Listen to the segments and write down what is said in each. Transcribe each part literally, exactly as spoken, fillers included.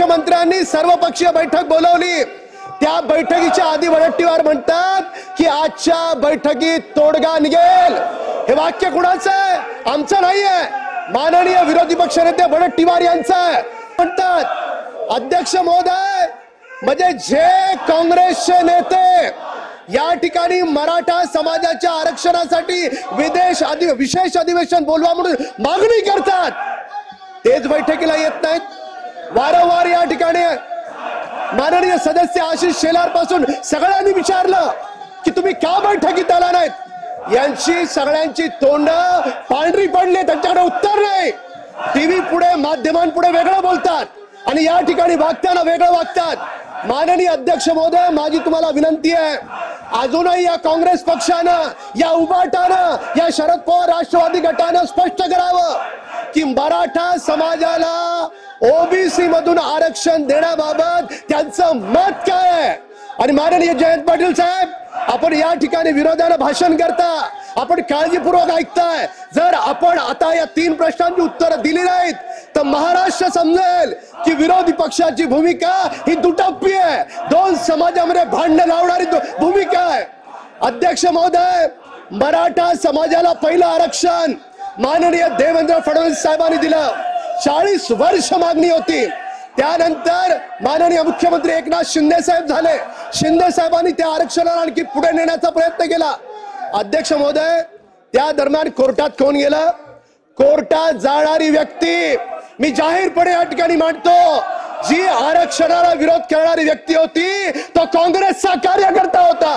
मुख्यमंत्र्यांनी सर्वपक्षीय बैठक बोलावली। त्या बैठकीच्या आधी वडट्टीवार म्हणतात की आजच्या बैठकीत तोडगा निघेल। हे वाक्य कुणाचं आहे? आमचं नाहीये, माननीय विरोधी पक्षनेते वडट्टीवार यांचं आहे। म्हणतात अध्यक्ष महोदय, म्हणजे जे काँग्रेसचे नेते या ठिकाणी मराठा समाजाच्या आरक्षणासाठी विदेश अधि विशेष अधिवेशन बोलवा म्हणून मागणी करतात, तेच बैठकीला येत नाहीत। वारंवार या ठिकाणी माननीय सदस्य आशिष शेलार पासून सगळ्यांनी विचारलं की तुम्ही का बैठकीत आला नाहीत। यांची सगळ्यांची तोंड पांढरी पडली, त्यांच्याकडे उत्तर नाही। टीव्ही पुढे माध्यमांपुढे वेगळं बोलतात आणि या ठिकाणी वागताना वेगळं वागतात। माननीय अध्यक्ष महोदय, माझी तुम्हाला विनंती आहे, अजूनही या काँग्रेस पक्षानं, या उबाटानं, या शरद पवार राष्ट्रवादी गटानं स्पष्ट करावं की मराठा समाजाला ओबीसी मधून आरक्षण देण्याबाबत त्यांचं मत काय आहे। आणि माननीय जयंत पाटील साहेब, आपण या ठिकाणी विरोधानं भाषण करता, आपण काळजीपूर्वक ऐकताय। जर आपण आता या तीन प्रश्नांची उत्तरं दिली नाहीत तर महाराष्ट्र समजेल की विरोधी पक्षाची भूमिका ही दुटप्पी आहे, दोन समाजामध्ये भांडण लावणारी भूमिका आहे। अध्यक्ष महोदय, मराठा समाजाला पहिलं आरक्षण माननीय देवेंद्र फडणवीस साहेबांनी दिलं। चाळीस वर्ष मागणी होती, त्यानंतर माननीय मुख्यमंत्री एकनाथ शिंदे साहेब झाले। शिंदे साहेबांनी त्या आरक्षणाला आणखी पुढे नेण्याचा प्रयत्न केला। अध्यक्ष महोदय, त्या दरम्यान कोर्टात कोण गेलं? कोर्टात जाणारी व्यक्ती मी जाहीरपणे या ठिकाणी मांडतो, जी आरक्षणाला विरोध करणारी व्यक्ती होती तो काँग्रेसचा कार्यकर्ता होता।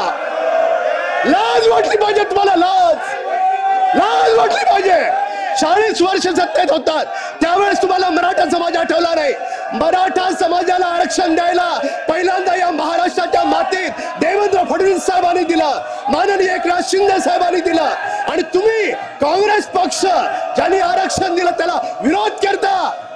लाज वाटली पाहिजे तुम्हाला, लाज लाज वाटली पाहिजे। चाळीस वर्ष सत्तेत होतात त्यावेळेस तुम्हाला मराठा समाज आठवला नाही। मराठा समाजाला आरक्षण द्यायला पहिल्यांदा या महाराष्ट्राच्या मातीत देवेंद्र फडणवीस साहेबांनी दिलं, माननीय एकनाथ शिंदे साहेबांनी दिलं, आणि तुम्ही काँग्रेस पक्ष ज्यांनी आरक्षण दिलं त्याला विरोध करता।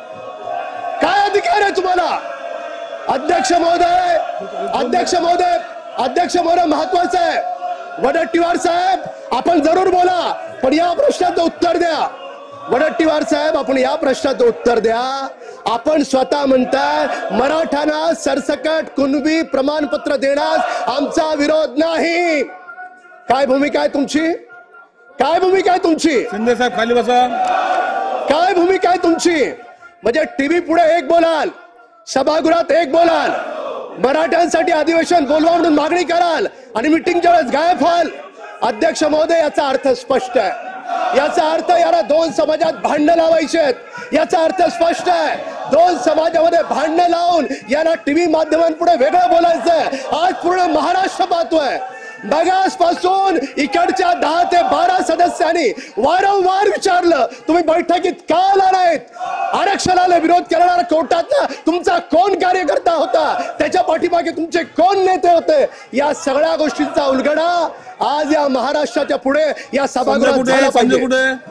काय अधिकार आहे तुम्हाला? अध्यक्ष महोदय, अध्यक्ष महोदय, अध्यक्ष महोदय, महत्वाचं आहे, वडट्टीवार साहेब आपण जरूर बोला, पण या प्रश्नाचं उत्तर द्या। वडट्टीवार साहेब, आपण या प्रश्नाचं उत्तर द्या। आपण स्वतः म्हणताय मराठांना सरसकट कुणबी प्रमाणपत्र देण्यास आमचा विरोध नाही। काय भूमिका आहे तुमची? काय भूमिका आहे तुमची? शिंदे साहेब खाली बसा। काय भूमिका आहे तुमची? म्हणजे टीव्ही पुढे एक बोलाल, सभागृहात एक बोलाल, मराठ्यांसाठी अधिवेशन बोलवा म्हणून मागणी कराल आणि मिटिंगच्या वेळेस गायब व्हाल। अध्यक्ष महोदय, याचा अर्थ स्पष्ट आहे। याचा अर्थ याला दोन समाजात भांडण लावायचे आहेत, याचा अर्थ स्पष्ट आहे। दोन समाजामध्ये भांडण लावून याला टीव्ही माध्यमांपुढे वेगळं बोलायचंय। आज पूर्ण महाराष्ट्र पाहतोय, मगास पासून इकडच्या दहा ते बारा सदस्यांनी वारंवार विचारलं तुम्ही बैठकीत का आला नाहीत? आरक्षणाला विरोध करणारा कोर्टातला तुमचा कोण कार्यकर्ता होता? त्याच्या पाठीमागे तुमचे कोण नेते होते? या सगळ्या गोष्टींचा उलगडा आज या महाराष्ट्राच्या पुढे या सभागृहात झाला पाहिजे।